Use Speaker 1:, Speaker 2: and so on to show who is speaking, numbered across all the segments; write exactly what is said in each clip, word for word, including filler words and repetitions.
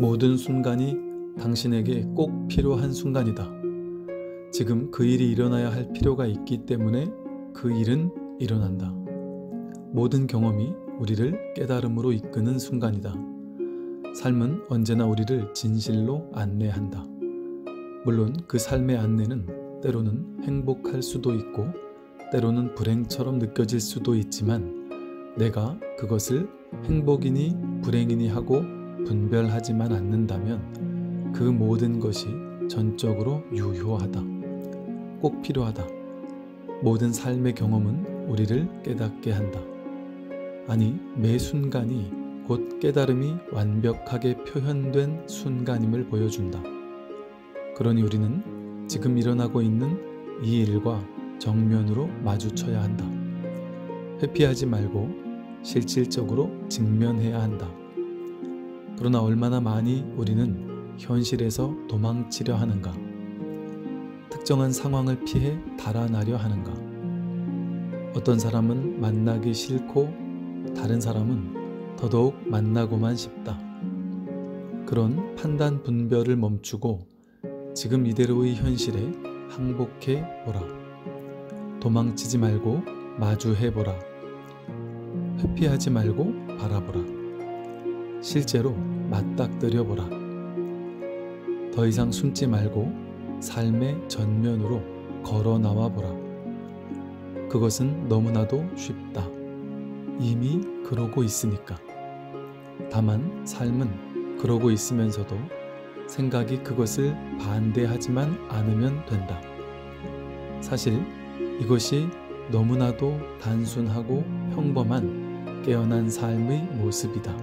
Speaker 1: 모든 순간이 당신에게 꼭 필요한 순간이다. 지금 그 일이 일어나야 할 필요가 있기 때문에 그 일은 일어난다. 모든 경험이 우리를 깨달음으로 이끄는 순간이다. 삶은 언제나 우리를 진실로 안내한다. 물론 그 삶의 안내는 때로는 행복할 수도 있고 때로는 불행처럼 느껴질 수도 있지만 내가 그것을 행복이니 불행이니 하고 분별하지만 않는다면 그 모든 것이 전적으로 유효하다. 꼭 필요하다. 모든 삶의 경험은 우리를 깨닫게 한다. 아니, 매 순간이 곧 깨달음이 완벽하게 표현된 순간임을 보여준다. 그러니 우리는 지금 일어나고 있는 이 일과 정면으로 마주쳐야 한다. 회피하지 말고 실질적으로 직면해야 한다. 그러나 얼마나 많이 우리는 현실에서 도망치려 하는가? 특정한 상황을 피해 달아나려 하는가? 어떤 사람은 만나기 싫고 다른 사람은 더더욱 만나고만 싶다. 그런 판단 분별을 멈추고 지금 이대로의 현실에 항복해 보라. 도망치지 말고 마주해 보라. 회피하지 말고 바라보라. 실제로 맞닥뜨려 보라. 더 이상 숨지 말고 삶의 전면으로 걸어 나와 보라. 그것은 너무나도 쉽다. 이미 그러고 있으니까. 다만 삶은 그러고 있으면서도 생각이 그것을 반대하지만 않으면 된다. 사실 이것이 너무나도 단순하고 평범한 깨어난 삶의 모습이다.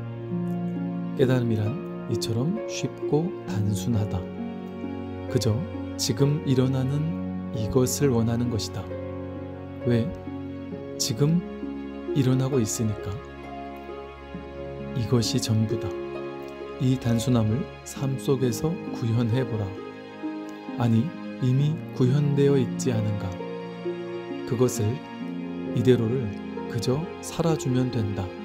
Speaker 1: 깨달음이란 이처럼 쉽고 단순하다. 그저 지금 일어나는 이것을 원하는 것이다. 왜? 지금 일어나고 있으니까. 이것이 전부다. 이 단순함을 삶 속에서 구현해보라. 아니, 이미 구현되어 있지 않은가? 그것을 이대로를 그저 살아주면 된다.